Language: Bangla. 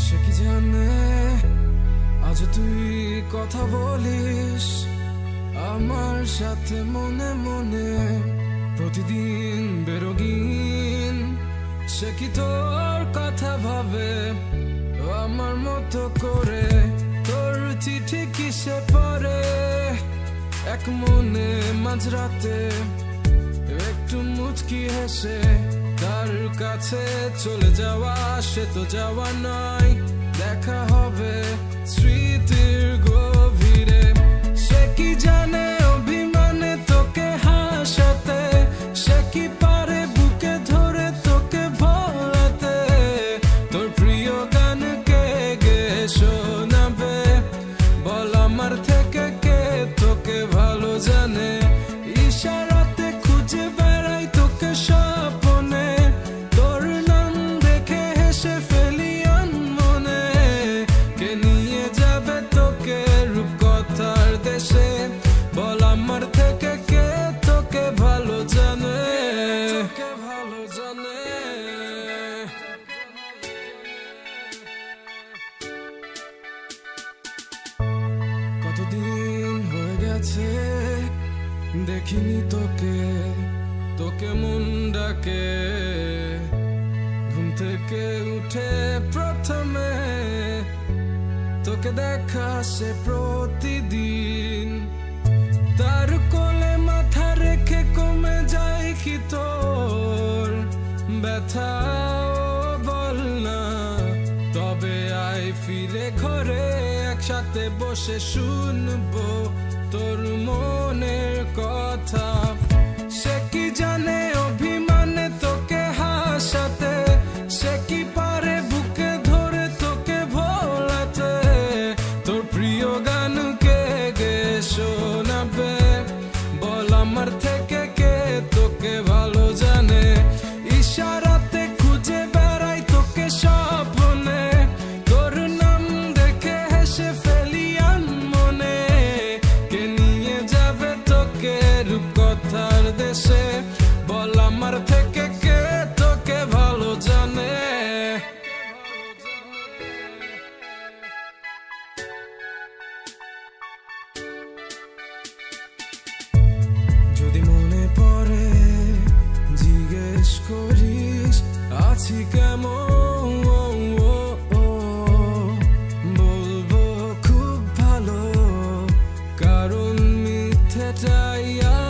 সে কি জানে আজ তুই কথা বলিস আমার সাথে মনে মনে প্রতিদিন বেরোগিন। সে কি তোর কথা ভাবে আমার মতো করে? তোর চিঠি কিসে পড়ে এক মনে মাঝরাতে একটু মুচকি হেসে তার কাছে চলে যাওয়া। সে তো যাওয়া নয়, দেখা হবে স্মৃতির গভীরে। সে কি জানে অভিমানে তোকে হাসাতে, সে কি পারে বুকে ধরে তোকে ভোলাতে, তোর প্রিয় গান কে গে শোনাবে বল আমার থেকে কে তোকে ভালো জানে। ইশারাতে খুঁজে বেড়াই তোকে স্বপ্নে, তোর নাম দেখে হেসে ফেলি আনমনে। কে নিয়ে যাবে তোকে রূপকথার দেশে বল আমার থেকে কে তোকে ভালো জানে, তোকে ভালো জানে। কতদিন হয়ে গেছে দেখিনি তোকে, তোকে মন ডাকে ঘুম থেকে উঠে প্রথমে তোকে দেখা সে প্রতিদিন। তার কোলে মাথা রেখে কমে যায় কি তোর ব্যথা? বল না তবে আয় ফিরে ঘরে, একসাথে বসে শুনবো তোর মনের কথা। সে কি জানে অভিমানে তোকে হাসাতে, সে কি পারে বুকে ধরে তোকে ভোলাতে, তোর প্রিয় গান কে গে শোনাবে বল আমার থেকে কে তোকে ভালো জানে। ইশারাতে খুঁজে বেড়াই তোকে স্বপ্নে, তোর নাম দেখে হেসে ফেলি আনমনে। কে নিয়ে যাবে তোকে রূপকথার দেশে বল আমার থেকে কে তোকে ভালো জানে। যদি মনে পড়ে জিজ্ঞেস করিস আছি কেমন, বলবো খুব ভালো, কারণ মিথ্যেটাই